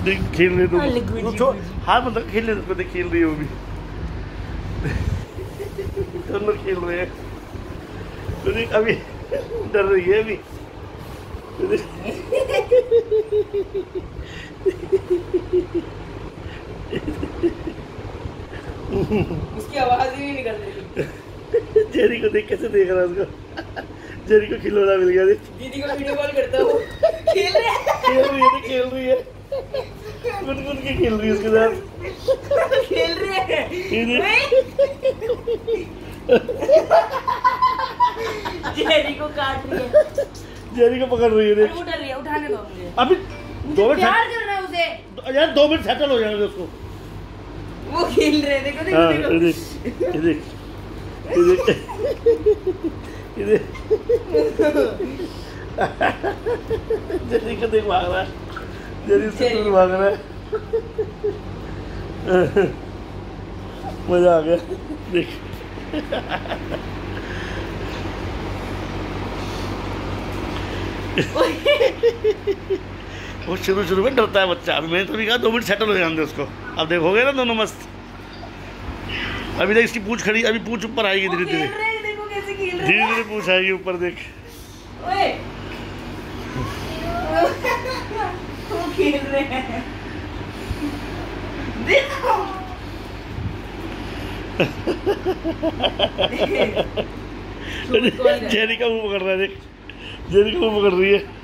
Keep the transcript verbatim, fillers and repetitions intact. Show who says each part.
Speaker 1: देख खेल रहे तुम, हाँ मतलब खेल रहे तो खेल रही है वो भी, दोनों खेल रहे हैं। तो देख अभी डर रही है अभी।
Speaker 2: उसकी आवाज ही नहीं निकल रही।
Speaker 1: जेरी को देख कैसे देख रहा है उसको। जेरी को खिलौना मिल गया।
Speaker 2: दीदी को वीडियो कॉल करता हूँ। खेल रहे हैं,
Speaker 1: खेल रही है, खेल रही है, कुछ कुछ के खेल रही है उसके साथ।
Speaker 2: खेल रहे हैं। जेरी को काट रही है,
Speaker 1: जेरी को पकड़ रही है। देख
Speaker 2: उठा रही है, उठाने दो मुझे।
Speaker 1: अभी दो मिनट
Speaker 2: प्यार कर रहा है उसे
Speaker 1: यार, दो मिनट सेटल हो जाएंगे उसको।
Speaker 2: वो खेल रहे हैं, देखो देखो
Speaker 1: हाँ,
Speaker 2: देखो।
Speaker 1: ये देख ये देख ये देख ये देख जेरी को देख भाग रहा है, जेरी से दूर भाग रहा है। मजा आ गया देख। वो शुरू शुरू में डरता है बच्चा। अभी मैंने तो भी कहा दो मिनट सेटल हो जाने दे उसको। अब देखोगे ना दोनों मस्त। अभी देख इसकी पूंछ खड़ी, अभी पूंछ ऊपर आएगी धीरे धीरे,
Speaker 2: देखो कैसे खेल रहे
Speaker 1: धीरे धीरे पूंछ आएगी ऊपर। देख
Speaker 2: ओए वो खेल रहे हैं, देखो।
Speaker 1: जेरी का मुंह पकड़ रहा है, देख जेरी का मुंह पकड़ रही है।